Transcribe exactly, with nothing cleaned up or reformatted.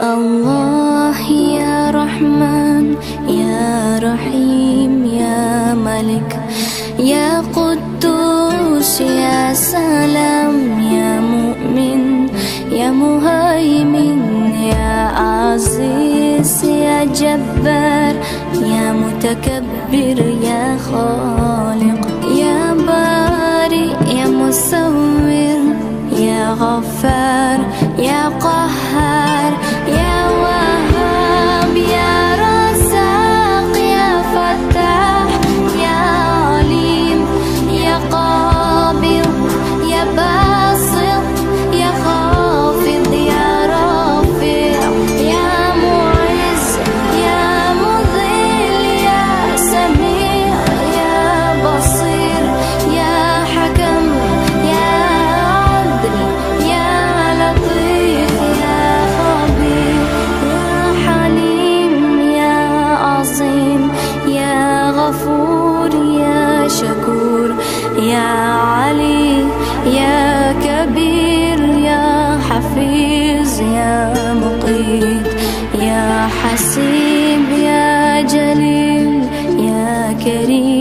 الله يا رحمن يا رحيم يا ملك يا قدوس يا سلام يا مؤمن يا مهيمن يا عزيز يا جبار يا متكبر يا خالق يا بارئ يا مصور يا غفار يا قهار يا وهاب يا رزاق يا فتاح يا عليم يا قابض يا باسط يا خافض يا رافع يا معز يا مذل يا سميع يا بصير يا حكم يا عدل يا لطيف يا خبير يا حليم يا عظيم يا غفور يا شكور يا علي يا كبير يا حفيظ يا مقيت يا حسيب يا جليل يا كريم